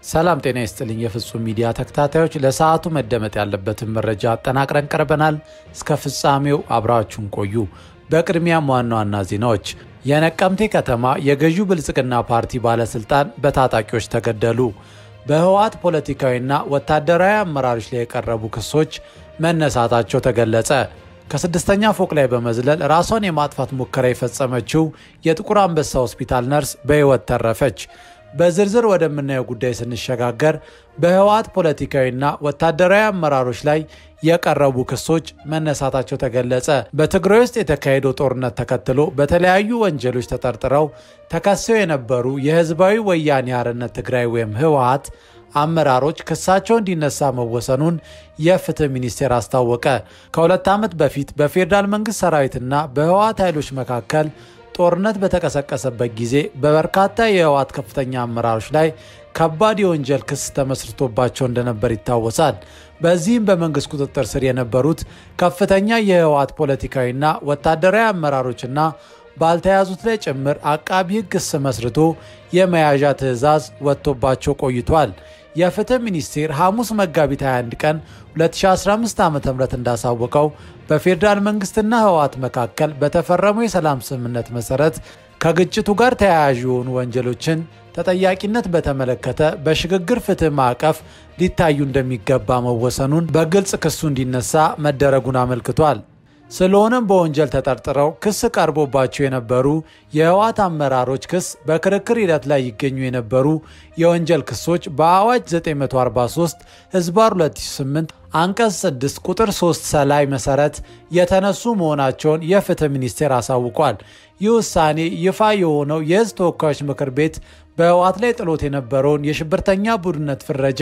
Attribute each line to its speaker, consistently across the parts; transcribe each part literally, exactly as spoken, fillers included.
Speaker 1: ሰላም ጤና ይስጥልኝ የፍጹም ሚዲያ ተከታታዮች ለሰዓቱ መደመጥ ያለበትን መረጃ አጠናቅረን ቀርበናል እስከ ፍጻሜው አብራችሁን ቆዩ በቅድሚያም ዋና ዋና ዜናዎች የነቀምቴ ከተማ የገዢው ብልጽግና ፓርቲ ባለስልጣን በታጣቂዎች ተገደሉ በህወሓት ፖለቲካዊና ወታደራዊ አመራሮች ላይ የቀረቡ ክሶች መነሳታቸው ተገለጸ ከስድስተኛ ፎቅ ላይ በመዝለል ራሷን የማጥፋት ሙከራ የፈጸመችው የጥቁር አንበሳ ሆስፒታል ነርስ በህይወት ተረፈች በዝርዝር ወደምናየው ጉዳይ ስንሸጋገር በህወሓት ፖለቲካዊና ወታደራዊ አመራሮች ላይ የቀረቡ ክሶች መነሳታቸው ተገለጸ በትግራይ ውስጥ የተካሄደው ጦርነት ተከትሎ በተለያዩ ወንጀሎች ተጠርጥረው ተከሰው የነበሩ የህዝባዊ ወያኔ ሓርነት ትግራይ ወይም ህወሓት አመራሮች ክሳቸው እንዲነሳ መወሰኑን የፍትህ ሚኒስቴር አስታወቀ ከሁለት ዓመት በፊት በፌደራል መንግስት ሰራዊትና በህወሓት ኃይሎች መካከል ጦርነት በተቀሰቀሰበት ጊዜ በበርካታ የህወሓት ከፍተኛ አመራሮች ላይ ከባድ የወንጀል ክስ ተመስርቶባቸው እንደነበር ይታወሳል በዚህም በመንግስት ቁጥጥር ስር የነበሩት ከፍተኛ የህወሓት ፖለቲካዊና ወታደራዊ አመራሮችና ባልተያዙት ላይ ጭምር አቃቢ ህግ ክስ መስርቶ የመያዣ ትዕዛዝ ወጥቶባቸው ቆይቷል የፍትህ ሚኒስቴር ሐሙስ መጋቢት ሃያ አንድ ቀን ሁለት ሺህ አስራ አምስት ዓ.ም እንዳሳወቀው በፌደራል መንግስትና ህወሓት መካከል በተፈረመው የሰላም ስምምነት መሰረት ከግጭቱ ጋር ተያያዥ የሆኑ ወንጀሎችን ተጠያቂነት በተመለከተ በሽግግር ፍትህ ማዕቀፍ ሊታዩ እንደሚገባ መወሰኑን በግልጽ ክሱ እንዲነሳ መደረጉን አመልክቷል ስለሆነም በወንጀል ተጠርጥረው ክስ ቀርቦባቸው የነበሩ የህወሓት አመራሮች ክስ በክርክር ሂደት ላይ ይገኙ የነበሩ የወንጀል ክሶች በአዋጅ ዘጠኝ መቶ አርባ ሶስት ህዝባር ሁለት ሺህ ስምንት አንቀጽ ስድስት ቁጥር ሶስት ሰላይ መሰረት የተነሱ መሆናቸውን የፍትህ ሚኒስቴር አሳውቋል ይህ ውሳኔ ይፋ የሆነው የህዝብ ተወካዮች ምክር ቤት በህወሓት ላይ ጥሎት የነበረውን የሽብርተኛ ቡድነት ፍረጃ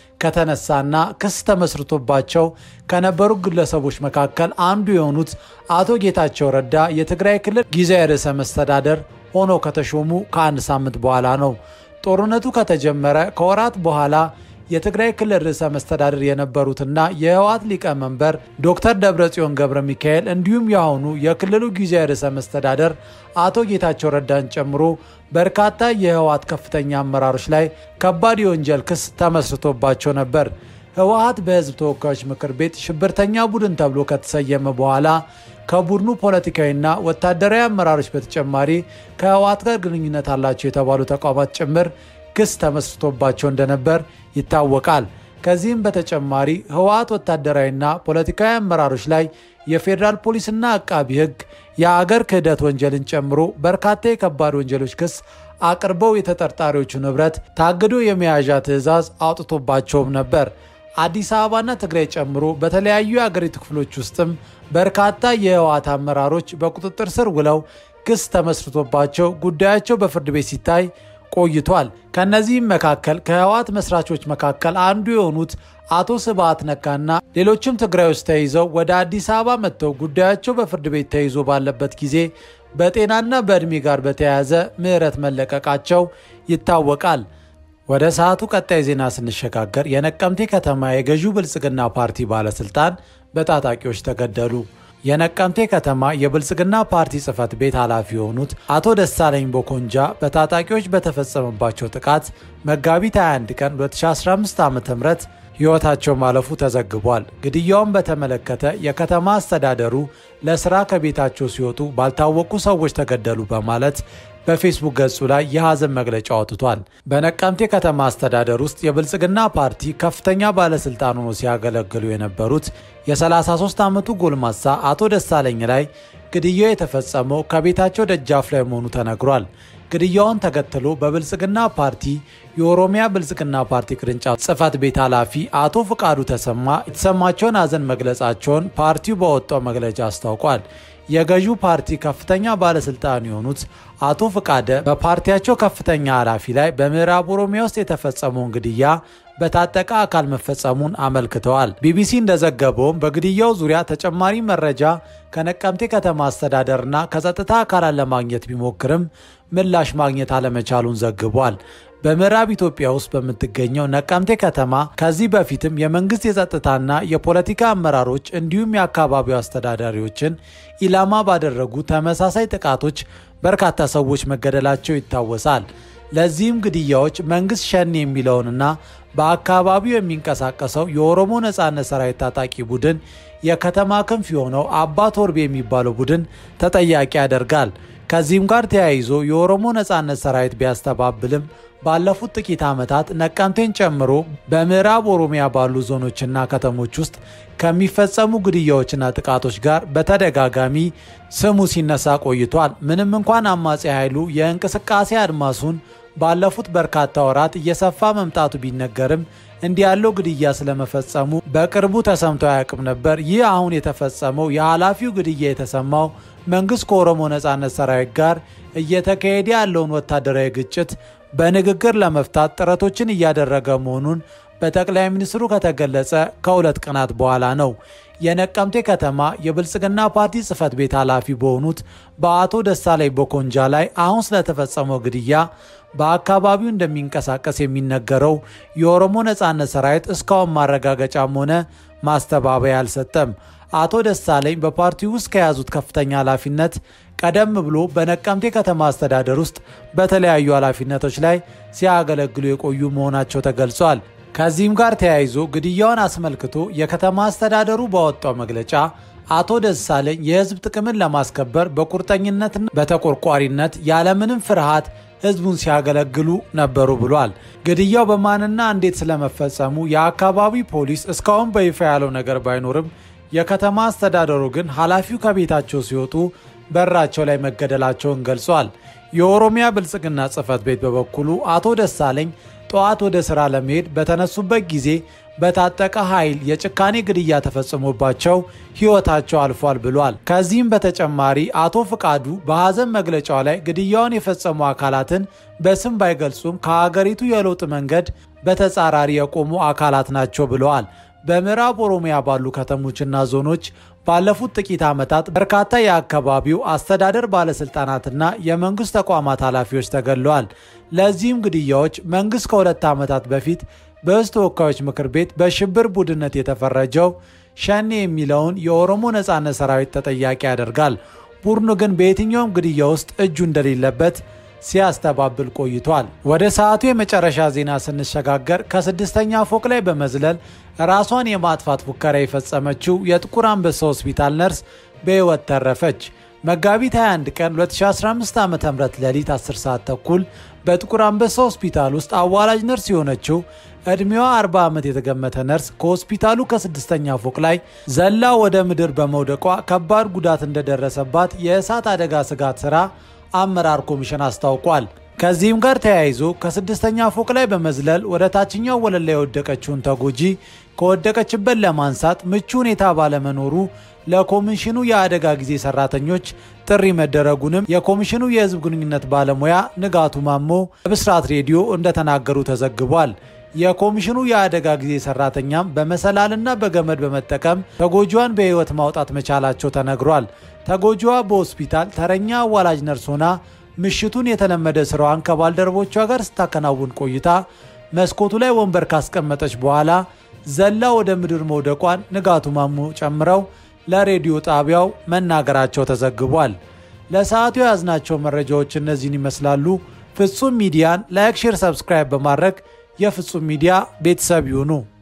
Speaker 1: ከተነሳና ክስ ተመስርቶባቸው ከነበሩ ግለሰቦች መካከል አንዱ የሆኑት አቶ ጌታቸው ረዳ የትግራይ ክልል ጊዜያዊ ርዕሰ መስተዳደር ሆነው ከተሾሙ ከአንድ ሳምንት በኋላ ነው ጦርነቱ ከተጀመረ ከወራት በኋላ የትግራይ ክልል ርዕሰ መስተዳደር የነበሩትና የህወሓት ሊቀመንበር ዶክተር ደብረጽዮን ገብረ ሚካኤል እንዲሁም ያሁኑ የክልሉ ጊዜያዊ ርዕሰ መስተዳደር አቶ ጌታቸው ረዳን ጨምሮ በርካታ የህወሓት ከፍተኛ አመራሮች ላይ ከባድ የወንጀል ክስ ተመስርቶባቸው ነበር ህወሓት በህዝብ ተወካዮች ምክር ቤት ሽብርተኛ ቡድን ተብሎ ከተሰየመ በኋላ ከቡድኑ ፖለቲካዊና ወታደራዊ አመራሮች በተጨማሪ ከህወሓት ጋር ግንኙነት አላቸው የተባሉ ተቋማት ጭምር ክስ ተመስርቶባቸው እንደነበር ይታወቃል ከዚህም በተጨማሪ ህወሓት ወታደራዊና ፖለቲካዊ አመራሮች ላይ የፌደራል ፖሊስና አቃቢ ህግ የአገር ክህደት ወንጀልን ጨምሮ በርካታ የከባድ ወንጀሎች ክስ አቅርበው የተጠርጣሪዎቹ ንብረት ታግዶ የመያዣ ትዕዛዝ አውጥቶባቸውም ነበር አዲስ አበባና ትግራይ ጨምሮ በተለያዩ የአገሪቱ ክፍሎች ውስጥም በርካታ የህወሓት አመራሮች በቁጥጥር ስር ውለው ክስ ተመስርቶባቸው ጉዳያቸው በፍርድ ቤት ሲታይ ቆይቷል ከነዚህም መካከል ከህወሓት መስራቾች መካከል አንዱ የሆኑት አቶ ስብሐት ነጋና ሌሎችም ትግራይ ውስጥ ተይዘው ወደ አዲስ አበባ መጥተው ጉዳያቸው በፍርድ ቤት ተይዞ ባለበት ጊዜ በጤናና በእድሜ ጋር በተያያዘ ምህረት መለቀቃቸው ይታወቃል ወደ ሰዓቱ ቀጣይ ዜና ስንሸጋገር የነቀምቴ ከተማ የገዢው ብልጽግና ፓርቲ ባለስልጣን በታጣቂዎች ተገደሉ የነቀምቴ ከተማ የብልጽግና ፓርቲ ጽፈት ቤት ኃላፊ የሆኑት አቶ ደሳለኝ ቦኮንጃ በታጣቂዎች በተፈጸመባቸው ጥቃት መጋቢት ሃያ አንድ ቀን ሁለት ሺህ አስራ አምስት ዓ.ም ህይወታቸው ማለፉ ተዘግቧል ግድያውን በተመለከተ የከተማ አስተዳደሩ ለስራ ከቤታቸው ሲወጡ ባልታወቁ ሰዎች ተገደሉ በማለት በፌስቡክ ገጹ ላይ የሐዘን መግለጫ አውጥቷል በነቀምቴ ከተማ አስተዳደር ውስጥ የብልጽግና ፓርቲ ከፍተኛ ባለስልጣን ሆነው ሲያገለግሉ የነበሩት የ33 ዓመቱ ጎልማሳ አቶ ደሳለኝ ላይ ግድያው የተፈጸመው ከቤታቸው ደጃፍ ላይ መሆኑ ተነግሯል ግድያውን ተከትሎ በብልጽግና ፓርቲ የኦሮሚያ ብልጽግና ፓርቲ ቅርንጫፍ ጽፈት ቤት ኃላፊ አቶ ፍቃዱ ተሰማ የተሰማቸውን ሐዘን መግለጻቸውን ፓርቲው በወጣው መግለጫ አስታውቋል የገዢው ፓርቲ ከፍተኛ ባለስልጣን የሆኑት አቶ ፍቃደ በፓርቲያቸው ከፍተኛ ኃላፊ ላይ በምዕራብ ኦሮሚያ ውስጥ የተፈጸመውን ግድያ በታጠቀ አካል መፈጸሙን አመልክተዋል ቢቢሲ እንደዘገበውም በግድያው ዙሪያ ተጨማሪ መረጃ ከነቀምቴ ከተማ አስተዳደርና ከጸጥታ አካላት ለማግኘት ቢሞክርም ምላሽ ማግኘት አለመቻሉን ዘግቧል በምዕራብ ኢትዮጵያ ውስጥ በምትገኘው ነቀምቴ ከተማ ከዚህ በፊትም የመንግስት የጸጥታና የፖለቲካ አመራሮች እንዲሁም የአካባቢው አስተዳዳሪዎችን ኢላማ ባደረጉ ተመሳሳይ ጥቃቶች በርካታ ሰዎች መገደላቸው ይታወሳል ለዚህም ግድያዎች መንግስት ሸኔ የሚለውንና በአካባቢው የሚንቀሳቀሰው የኦሮሞ ነጻነት ሰራዊት ታጣቂ ቡድን የከተማ ክንፍ የሆነው አባ ቶርቤ የሚባለው ቡድን ተጠያቂ ያደርጋል። ከዚህም ጋር ተያይዞ የኦሮሞ ነጻነት ሰራዊት ቢያስተባብልም ባለፉት ጥቂት ዓመታት ነቀምቴን ጨምሮ በምዕራብ ኦሮሚያ ባሉ ዞኖችና ከተሞች ውስጥ ከሚፈጸሙ ግድያዎችና ጥቃቶች ጋር በተደጋጋሚ ስሙ ሲነሳ ቆይቷል። ምንም እንኳን አማጺ ኃይሉ የእንቅስቃሴ አድማሱን ባለፉት በርካታ ወራት እየሰፋ መምጣቱ ቢነገርም እንዲህ ያለው ግድያ ስለመፈጸሙ በቅርቡ ተሰምቶ አያውቅም ነበር። ይህ አሁን የተፈጸመው የኃላፊው ግድያ የተሰማው መንግስት ከኦሮሞ ነጻነት ሰራዊት ጋር እየተካሄደ ያለውን ወታደራዊ ግጭት በንግግር ለመፍታት ጥረቶችን እያደረገ መሆኑን በጠቅላይ ሚኒስትሩ ከተገለጸ ከሁለት ቀናት በኋላ ነው። የነቀምቴ ከተማ የብልጽግና ፓርቲ ጽህፈት ቤት ኃላፊ በሆኑት በአቶ ደሳለኝ ቦኮንጃ ላይ አሁን ስለተፈጸመው ግድያ በአካባቢው እንደሚንቀሳቀስ የሚነገረው የኦሮሞ ነጻነት ሰራዊት እስካሁን ማረጋገጫም ሆነ ማስተባበያ አልሰጠም። አቶ ደሳለኝ በፓርቲው ውስጥ ከያዙት ከፍተኛ ኃላፊነት ቀደም ብሎ በነቀምቴ ከተማ አስተዳደር ውስጥ በተለያዩ ኃላፊነቶች ላይ ሲያገለግሉ የቆዩ መሆናቸው ተገልጿል። ከዚህም ጋር ተያይዞ ግድያውን አስመልክቶ የከተማ አስተዳደሩ ባወጣው መግለጫ አቶ ደሳለኝ የህዝብ ጥቅምን ለማስከበር በቁርጠኝነትና በተቆርቋሪነት ያለምንም ፍርሃት ህዝቡን ሲያገለግሉ ነበሩ ብሏል። ግድያው በማንና እንዴት ስለመፈጸሙ የአካባቢ ፖሊስ እስካሁን በይፋ ያለው ነገር ባይኖርም የከተማ አስተዳደሩ ግን ኃላፊው ከቤታቸው ሲወጡ በራቸው ላይ መገደላቸውን ገልጿል። የኦሮሚያ ብልጽግና ጽህፈት ቤት በበኩሉ አቶ ደሳለኝ ጠዋት ወደ ስራ ለመሄድ በተነሱበት ጊዜ በታጠቀ ኃይል የጭካኔ ግድያ ተፈጽሞባቸው ህይወታቸው አልፏል ብሏል። ከዚህም በተጨማሪ አቶ ፍቃዱ በሐዘን መግለጫው ላይ ግድያውን የፈጸሙ አካላትን በስም ባይገልጹም ከሀገሪቱ የለውጥ መንገድ በተጻራሪ የቆሙ አካላት ናቸው ብለዋል። በምዕራብ ኦሮሚያ ባሉ ከተሞችና ዞኖች ባለፉት ጥቂት ዓመታት በርካታ የአካባቢው አስተዳደር ባለስልጣናትና የመንግስት ተቋማት ኃላፊዎች ተገድለዋል። ለዚህም ግድያዎች መንግስት ከሁለት ዓመታት በፊት በሕዝብ ተወካዮች ምክር ቤት በሽብር ቡድንነት የተፈረጀው ሸኔ የሚለውን የኦሮሞ ነጻነት ሰራዊት ተጠያቂ ያደርጋል። ቡድኑ ግን በየትኛውም ግድያ ውስጥ እጁ እንደሌለበት ሲያስተባብል ቆይቷል። ወደ ሰዓቱ የመጨረሻ ዜና ስንሸጋገር ከስድስተኛ ፎቅ ላይ በመዝለል ራሷን የማጥፋት ሙከራ የፈጸመችው የጥቁር አንበሳ ሆስፒታል ነርስ በህይወት ተረፈች። መጋቢት ሃያ አንድ ቀን ሁለት ሺህ አስራ አምስት ዓ.ም ሌሊት አስር ሰዓት ተኩል በጥቁር አንበሳ ሆስፒታል ውስጥ አዋላጅ ነርስ የሆነችው እድሜዋ አርባ ዓመት የተገመተ ነርስ ከሆስፒታሉ ከስድስተኛ ፎቅ ላይ ዘላ ወደ ምድር በመውደቋ ከባድ ጉዳት እንደደረሰባት የእሳት አደጋ ስጋት ስራ አመራር ኮሚሽን አስታውቋል። ከዚህም ጋር ተያይዞ ከስድስተኛ ፎቅ ላይ በመዝለል ወደ ታችኛው ወለል ላይ የወደቀችውን ተጎጂ ከወደቀችበት ለማንሳት ምቹ ሁኔታ ባለመኖሩ ለኮሚሽኑ የአደጋ ጊዜ ሰራተኞች ጥሪ መደረጉንም የኮሚሽኑ የህዝብ ግንኙነት ባለሙያ ንጋቱ ማሞ በብስራት ሬዲዮ እንደተናገሩ ተዘግቧል። የኮሚሽኑ የአደጋ ጊዜ ሰራተኛም በመሰላልና በገመድ በመጠቀም ተጎጂዋን በህይወት ማውጣት መቻላቸው ተነግሯል። ተጎጂዋ በሆስፒታል ተረኛ አዋላጅ ነርስ ሆና ምሽቱን የተለመደ ስራዋን ከባልደረቦቿ ጋር ስታከናውን ቆይታ መስኮቱ ላይ ወንበር ካስቀመጠች በኋላ ዘላ ወደ ምድር መውደቋን ንጋቱ ማሞ ጨምረው ለሬዲዮ ጣቢያው መናገራቸው ተዘግቧል። ለሰዓቱ ያዝናቸው መረጃዎች እነዚህን ይመስላሉ። ፍጹም ሚዲያን ላይክ፣ ሼር፣ ሰብስክራይብ በማድረግ የፍጹም ሚዲያ ቤተሰብ ይሁኑ።